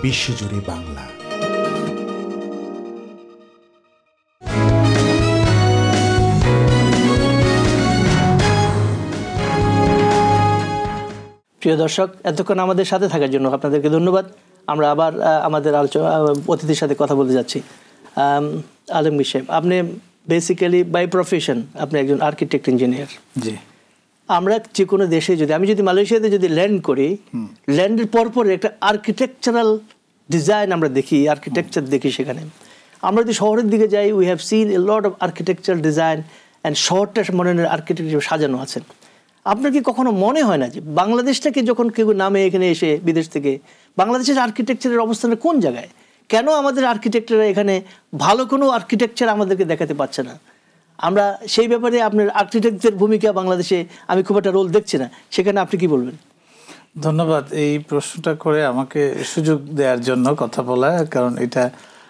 বিশ্বজুড়ে বাংলা। প্রিয় দর্শক, এতক্ষণ আমাদের সাথে থাকার জন্য আপনাদেরকে ধন্যবাদ। আমরা আবার আমাদের অতিথির সাথে কথা বলতে যাচ্ছি। আলমগীর সাহেব, আপনি বেসিক্যালি বাই প্রফেশন আপনি একজন আর্কিটেক্ট ইঞ্জিনিয়ার। জি। আমরা যে কোনো দেশে আমি যদি মালয়েশিয়াতে যদি ল্যান্ড করি, ল্যান্ডের পরপর একটা আর্কিটেকচারাল ডিজাইন আমরা দেখি, আর্কিটেকচার দেখি। সেখানে আমরা যদি শহরের দিকে যাই, we have seen a lot of architectural design and শহরটা মডার্ন আর্কিটেকচার সাজানো আছে। আপনার কি কখনো মনে হয় না যে বাংলাদেশটাকে যখন কেউ নামে এখানে এসে বিদেশ থেকে, বাংলাদেশের আর্কিটেকচারের অবস্থানে কোন জায়গায়, কেন আমাদের আর্কিটেক্টরা এখানে ভালো কোনো আর্কিটেকচার আমাদেরকে দেখাতে পারছে না? আমরা সেই ব্যাপারে আপনার আর্কিটেক্টদের ভূমিকা বাংলাদেশে আমি খুব একটা রোল দেখছি না, সেখানে আপনি কি বলবেন? ধন্যবাদ এই প্রশ্নটা করে আমাকে সুযোগ দেওয়ার জন্য কথা বলা, কারণ এটা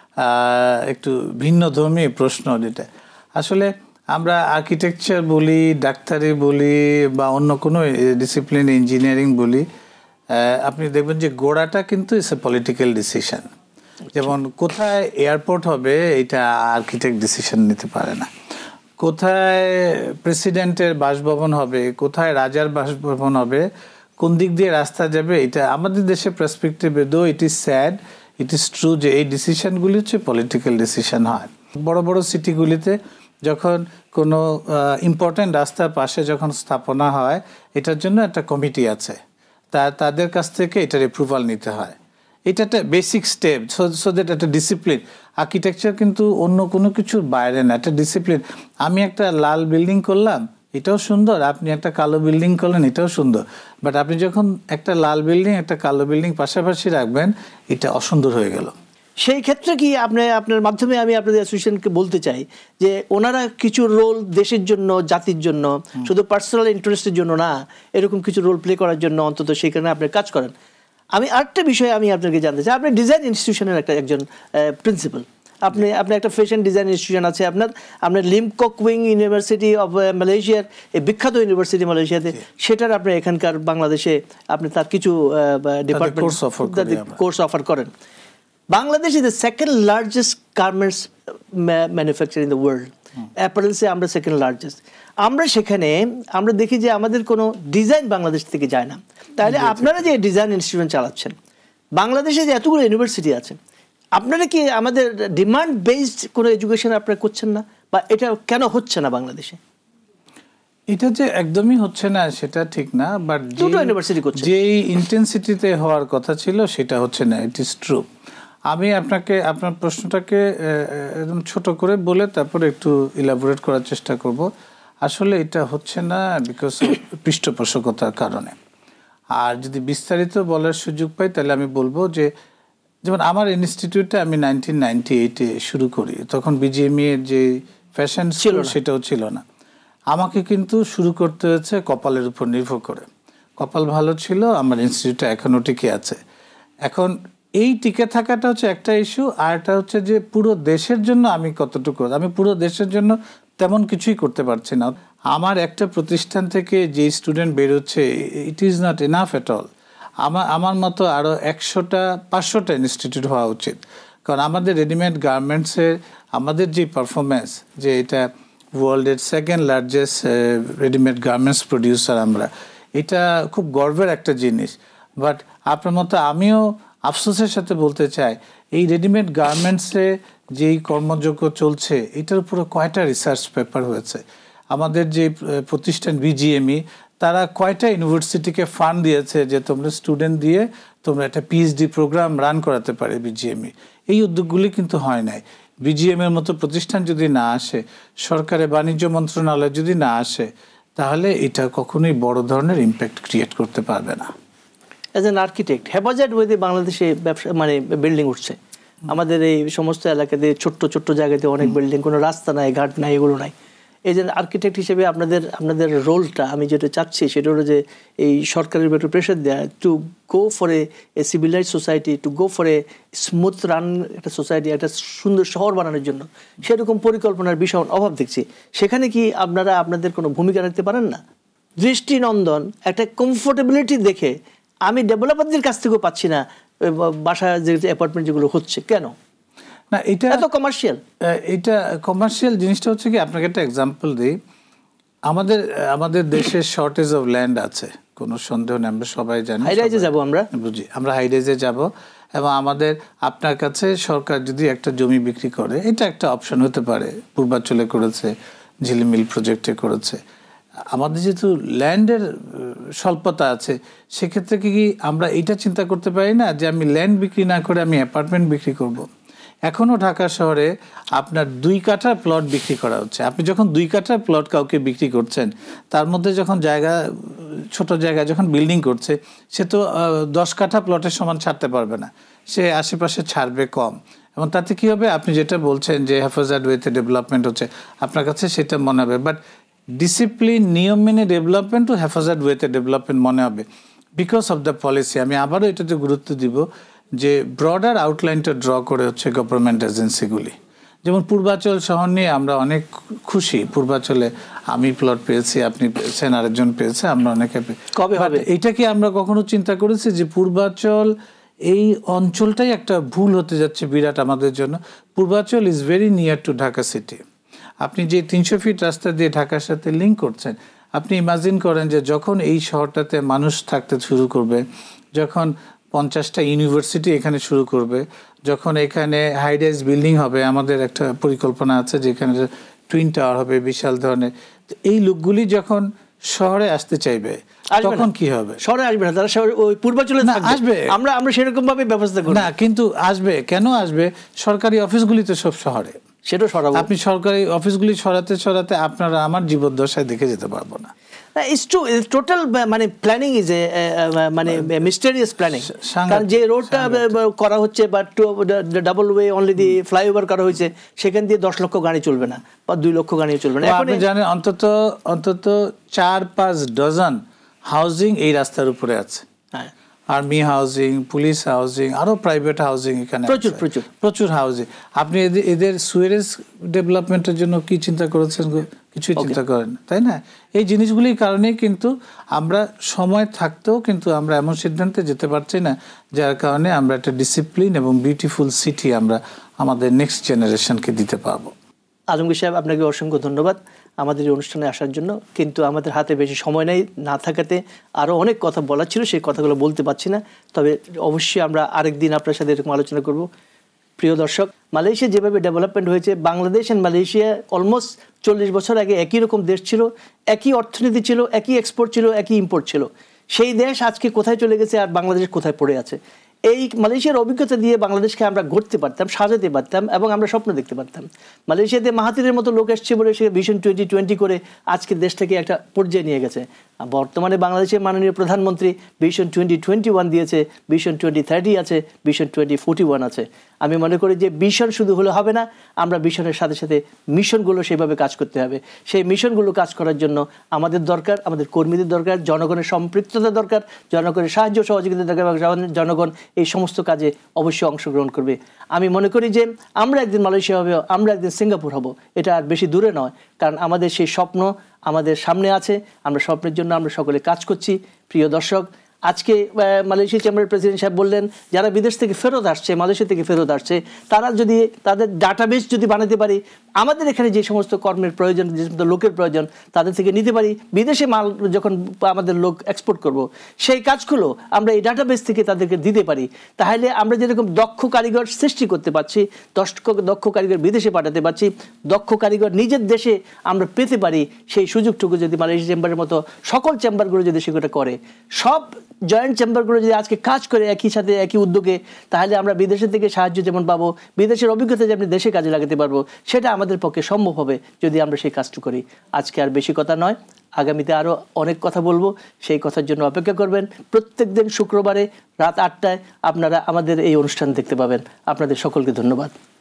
একটু ভিন্নধর্মী প্রশ্ন। যেটা আসলে আমরা আর্কিটেকচার বলি, ডাক্তারি বলি বা অন্য কোনো ডিসিপ্লিন ইঞ্জিনিয়ারিং বলি, আপনি দেখবেন যে গোড়াটা কিন্তু ইটস এ পলিটিক্যাল ডিসিশন। যেমন কোথায় এয়ারপোর্ট হবে এটা আর্কিটেক্ট ডিসিশন নিতে পারে না, কোথায় প্রেসিডেন্টের বাসভবন হবে, কোথায় রাজার বাসভবন হবে, কোন দিক দিয়ে রাস্তা যাবে, এটা আমাদের দেশের পার্সপেক্টিভে though it is sad, it is true যে এই ডিসিশনগুলি হচ্ছে পলিটিক্যাল ডিসিশন হয়। বড় বড় সিটিগুলিতে যখন কোনো ইম্পর্ট্যান্ট রাস্তার পাশে যখন স্থাপনা হয়, এটার জন্য একটা কমিটি আছে, তাদের কাছ থেকে এটার অ্যাপ্রুভাল নিতে হয়। এটা একটা বেসিক স্টেপ, সো দ্যাট একটা ডিসিপ্লিন। আর্কিটেকচার কিন্তু অন্য কোনো কিছুর বাইরে না, একটা ডিসিপ্লিন। আমি একটা লাল বিল্ডিং করলাম, এটাও সুন্দর, আপনি একটা কালো বিল্ডিং করলেন, এটাও সুন্দর, বাট আপনি যখন একটা লাল বিল্ডিং একটা কালো বিল্ডিং পাশাপাশি রাখবেন, এটা অসুন্দর হয়ে গেল। সেই ক্ষেত্রে কি আপনার মাধ্যমে আমি আপনাদের অ্যাসোসিয়েশনকে বলতে চাই যে ওনারা কিছু রোল দেশের জন্য, জাতির জন্য, শুধু পার্সোনাল ইন্টারেস্টের জন্য না, এরকম কিছু রোল প্লে করার জন্য অন্তত সেখানে আপনি কাজ করেন। আমি আরেকটা বিষয় আমি আপনাকে জানতে চাই, আপনি ডিজাইন ইনস্টিটিউশনের একজন প্রিন্সিপাল, আপনি একটা ফ্যাশন ডিজাইন ইনস্টিটিউশন আছে আপনার Limkokwing university of মালয়েশিয়ার, এই বিখ্যাত ইউনিভার্সিটি মালয়েশিয়াতে, সেটার আপনি এখানকার বাংলাদেশে আপনি তার কিছু ডিপার্টমেন্ট কোর্স অফার করেন। Bangladesh is the second largest garments manufacturer in the world. Apparently আমরা সেকেন্ড লার্জেস্ট। আমরা সেখানে আমরা দেখি যে আমাদের কোনো ডিজাইন বাংলাদেশ থেকে যায় না। তাহলে আপনারা যে ডিজাইন ইনস্টিটিউশন চালাচ্ছেন, বাংলাদেশে যে এতগুলো ইউনিভার্সিটি আছে, আপনারা কি আমাদের ডিমান্ড বেসড কোনো এডুকেশন আপনারা করছেন না, বা এটা কেন হচ্ছে না বাংলাদেশে? এটা যে একদমই হচ্ছে না সেটা ঠিক না, বাট দুটো ইউনিভার্সিটি করছে, যেই ইন্টেন্সিটিতে হওয়ার কথা ছিল সেটা হচ্ছে না, ইট ইজ ট্রু। আমি আপনার প্রশ্নটাকে একদম ছোট করে বলে তারপরে একটু ইলাবোরেট করার চেষ্টা করব। আসলে এটা হচ্ছে না বিকজ পৃষ্ঠপোষকতার কারণে। আর যদি বিস্তারিত বলার সুযোগ পাই তাহলে আমি বলবো যে, যেমন আমার ইনস্টিটিউটে আমি 1998-এ শুরু করি, তখন বিজিএমই এর যে ফ্যাশন ছিল সেটাও ছিল না। আমাকে কিন্তু শুরু করতে হয়েছে কপালের উপর নির্ভর করে। কপাল ভালো ছিল, আমার ইনস্টিটিউটটা এখনও টিকে আছে। এখন এই টিকে থাকাটা হচ্ছে একটা ইস্যু, আর একটা হচ্ছে যে পুরো দেশের জন্য আমি কতটুকু, আমি পুরো দেশের জন্য তেমন কিছুই করতে পারছি না। আমার একটা প্রতিষ্ঠান থেকে যে স্টুডেন্ট বেরোচ্ছে, it is not enough at all. আমার মতো আরও 100-500টা ইনস্টিটিউট হওয়া উচিত, কারণ আমাদের রেডিমেড গার্মেন্টসের আমাদের যে পারফরমেন্স, যে এটা ওয়ার্ল্ডের second largest readymade garments producer আমরা, এটা খুব গর্বের একটা জিনিস। বাট আপনার মতো আমিও আফসোসের সাথে বলতে চাই, এই রেডিমেড গার্মেন্টসে যেই কর্মযজ্ঞ চলছে, এটার উপরে কয়টা রিসার্চ পেপার হয়েছে? আমাদের যে প্রতিষ্ঠান বিজিএমই, তারা কয়টা ইউনিভার্সিটিকে ফান্ড দিয়েছে যে তোমরা স্টুডেন্ট দিয়ে তোমরা একটা পিএইচডি প্রোগ্রাম রান করাতে পারে বিজিএমই? এই উদ্যোগগুলি কিন্তু হয় নাই। বিজিএমের মতো প্রতিষ্ঠান যদি না আসে, সরকারের বাণিজ্য মন্ত্রণালয় যদি না আসে, তাহলে এটা কখনোই বড় ধরনের ইম্প্যাক্ট ক্রিয়েট করতে পারবে না। অ্যাজ অ্যান আর্কিটেক্ট, হেফাজত ওয়েতে বাংলাদেশে ব্যবসা বিল্ডিং উঠছে, আমাদের এই সমস্ত এলাকাতে ছোট্ট ছোট্ট জায়গাতে অনেক বিল্ডিং, কোনো রাস্তা নাই, ঘাট নাই, এগুলো নাই। এই যে আর্কিটেক্ট হিসেবে আপনাদের রোলটা আমি যেটা চাচ্ছি সেটা হলো যে এই সরকারের একটু প্রেশার দেওয়া, to go for a civilize society, to go for a smooth run একটা সোসাইটি, একটা সুন্দর শহর বানানোর জন্য সেরকম পরিকল্পনার ভীষণ অভাব দেখছি। সেখানে কি আপনারা আপনাদের কোনো ভূমিকা রাখতে পারেন না? দৃষ্টিনন্দন একটা কমফোর্টেবিলিটি দেখে আমি ডেভেলপারদের কাছ থেকেও পাচ্ছি না বাসা যে অ্যাপার্টমেন্ট যেগুলো হচ্ছে, কেন? না, এটা এত কমার্শিয়াল। এটা কমার্শিয়াল জিনিসটা হচ্ছে কি, আপনাকে একটা এক্সাম্পল দিই। আমাদের দেশে শর্টেজ অফ ল্যান্ড আছে, কোনো সন্দেহ নেই, আমরা সবাই জানি। হাই রাইজে যাবো আমরা, বুঝি, আমরা হাই রাইজে যাব। এবং আপনার কাছে সরকার যদি একটা জমি বিক্রি করে, এটা একটা অপশন হতে পারে। পূর্বাঞ্চলে করেছে, ঝিলিমিল প্রজেক্টে করেছে। আমাদের যেহেতু ল্যান্ডের স্বল্পতা আছে, সেক্ষেত্রে কি আমরা এইটা চিন্তা করতে পারি না যে আমি ল্যান্ড বিক্রি না করে আমি অ্যাপার্টমেন্ট বিক্রি করব? এখনও ঢাকা শহরে আপনার 2 কাঠার প্লট বিক্রি করা হচ্ছে। আপনি যখন 2 কাঠার প্লট কাউকে বিক্রি করছেন, তার মধ্যে যখন ছোট জায়গা যখন বিল্ডিং করছে, সে তো 10 কাঠা প্লটের সমান ছাড়তে পারবে না, সে আশেপাশে ছাড়বে কম। এবং তাতে কী হবে, আপনি যেটা বলছেন যে হেফাজত ওয়েতে ডেভেলপমেন্ট হচ্ছে, আপনার কাছে সেটা মনে হবে। বাট ডিসিপ্লিন, নিয়ম মেনে ডেভেলপমেন্ট ও হেফাজত ওয়েতে ডেভেলপমেন্ট মনে হবে বিকজ অফ দ্য পলিসি। আমি আবারও এটাতে গুরুত্ব দিব যে ব্রডার আউটলাইনটা ড্র করে হচ্ছে গভর্নমেন্ট এজেন্সিগুলি। যেমন পূর্বাচল শহর নিয়ে আমরা অনেক খুশি। পূর্বাচলে আমি প্লট পেয়েছি, আপনি পেয়েছেন, আরেকজন পেয়েছে, আমরা অনেকে কবে হবে এটা কি আমরা কখনো চিন্তা করেছি যে পূর্বাচল এই অঞ্চলটাই একটা ভুল হতে যাচ্ছে বিরাট আমাদের জন্য? Purbachal is very near to Dhaka city. আপনি যে 300 ফিট রাস্তা দিয়ে ঢাকার সাথে লিঙ্ক করছেন, আপনি ইমাজিন করেন যে যখন এই শহরটাতে মানুষ থাকতে শুরু করবে, যখন 50টা ইউনিভার্সিটি এখানে শুরু করবে, যখন এখানে হাই রাইজ বিল্ডিং হবে, আমাদের একটা পরিকল্পনা আছে যে এখানে টুইন টাওয়ার হবে বিশাল ধরনের, এই লোকগুলি যখন শহরে আসতে চাইবে তখন কি হবে? শহরে আসবে না, তারা ওই পূর্বাঞ্চলে আসবে। আমরা সেরকম ভাবে ব্যবস্থা করব না, কিন্তু আসবে কেন? আসবে সরকারি অফিসগুলি তো সব শহরে, সেটা সরাবো। আপনি সরকারি অফিসগুলি সরাতে আপনারা আমার জীবদ্দশায় দেখে যেতে পারবো না। It's true. Total মানে প্ল্যানিং ইজ মানে মিস্টেরিয়াস প্ল্যানিং। কারণ যে রোডটা করা হচ্ছে বা double way only the flyover করা হয়েছে, সেখান দিয়ে 10 লক্ষ গাড়ি চলবে না বা 2 লক্ষ গাড়ি চলবে না। আপনি জানেন অন্তত 4-5 ডজন হাউজিং এই রাস্তার উপরে আছে। হ্যাঁ, আর্মি হাউজিং, পুলিশ হাউজিং, আরো প্রাইভেট হাউজিং এখানে প্রচুর হাউজিং। আপনি এদের সুয়েরেজ ডেভেলপমেন্টের জন্য কি চিন্তা করেছেন? কিছুই চিন্তা করেন, তাই না? এই জিনিসগুলির কারণে কিন্তু আমরা সময় থাকতেও কিন্তু আমরা এমন সিদ্ধান্তে যেতে পারছি না, যার কারণে আমরা একটা ডিসিপ্লিন এবং বিউটিফুল সিটি আমরা আমাদের নেক্সট জেনারেশনকে দিতে পারবো। আজমগীর সাহেব, আপনাকে অসংখ্য ধন্যবাদ আমাদের এই অনুষ্ঠানে আসার জন্য। কিন্তু আমাদের হাতে বেশি সময় নেই, না থাকাতে আরও অনেক কথা বলার ছিল, সেই কথাগুলো বলতে পারছি না। তবে অবশ্যই আমরা আরেকদিন আপনার সাথে এরকম আলোচনা করব। প্রিয় দর্শক, মালয়েশিয়া যেভাবে ডেভেলপমেন্ট হয়েছে, বাংলাদেশ অ্যান্ড মালয়েশিয়া অলমোস্ট 40 বছর আগে একই রকম দেশ ছিল, একই অর্থনীতি ছিল, একই এক্সপোর্ট ছিল, একই ইম্পোর্ট ছিল। সেই দেশ আজকে কোথায় চলে গেছে আর বাংলাদেশ কোথায় পড়ে আছে? এই মালয়েশিয়ার অভিজ্ঞতা দিয়ে বাংলাদেশকে আমরা গড়তে পারতাম, সাজাতে পারতাম এবং আমরা স্বপ্ন দেখতে পারতাম। মালয়েশিয়াতে মাহাতিরের মতো লোক এসছে বলে সে ভিশন 2020 করে আজকে দেশটাকে একটা পর্যায়ে নিয়ে গেছে। বর্তমানে বাংলাদেশের মাননীয় প্রধানমন্ত্রী ভিশন 2021 দিয়েছে, ভিশন 2030 আছে, ভিশন 2041 আছে। আমি মনে করি যে ভিশন শুধু হলে হবে না, আমরা ভিশনের সাথে সাথে মিশনগুলো সেভাবে কাজ করতে হবে। সেই মিশনগুলো কাজ করার জন্য আমাদের দরকার, আমাদের কর্মীদের দরকার, জনগণের সম্পৃক্ততা দরকার, জনগণের সাহায্য সহযোগিতা দরকার এবং জনগণ এই সমস্ত কাজে অবশ্যই অংশগ্রহণ করবে। আমি মনে করি যে আমরা একদিন মালয়েশিয়া হবে, আমরা একদিন সিঙ্গাপুর হব, এটা আর বেশি দূরে নয়। কারণ আমাদের সেই স্বপ্ন আমাদের সামনে আছে, আমরা স্বপ্নের জন্য আমরা সকলে কাজ করছি। প্রিয় দর্শক, আজকে মালয়েশিয়া চেম্বারের প্রেসিডেন্ট সাহেব বললেন, যারা বিদেশ থেকে ফেরত আসছে, মালয়েশিয়া থেকে ফেরত আসছে, তারা যদি তাদের ডাটাবেস যদি বানাতে পারি, আমাদের এখানে যে সমস্ত কর্মের প্রয়োজন, যে সমস্ত লোকের প্রয়োজন, তাদের থেকে নিতে পারি, বিদেশে মাল যখন আমাদের লোক এক্সপোর্ট করব, সেই কাজগুলো আমরা এই ডাটাবেস থেকে তাদেরকে দিতে পারি, তাহলে আমরা যেরকম দক্ষ কারিগর সৃষ্টি করতে পারছি, দক্ষ কারিগর বিদেশে পাঠাতে পারছি, দক্ষ কারিগর নিজের দেশে আমরা পেতে পারি, সেই সুযোগটুকু যদি মালয়েশিয়া চেম্বারের মতো সকল চেম্বারগুলো যদি সেটা করে, সব জয়েন্ট চেম্বারগুলো যদি আজকে কাজ করে একই সাথে একই উদ্যোগে, তাহলে আমরা বিদেশের থেকে সাহায্য যেমন পাবো, বিদেশের অভিজ্ঞতা যেমন দেশে কাজে লাগাতে পারবো, সেটা আমাদের পক্ষে সম্ভব হবে যদি আমরা সেই কাজটা করি। আজকে আর বেশি কথা নয়, আগামীতে আরও অনেক কথা বলবো, সেই কথার জন্য অপেক্ষা করবেন। প্রত্যেক দিন শুক্রবারে রাত 8টায় আপনারা আমাদের এই অনুষ্ঠান দেখতে পাবেন। আপনাদের সকলকে ধন্যবাদ।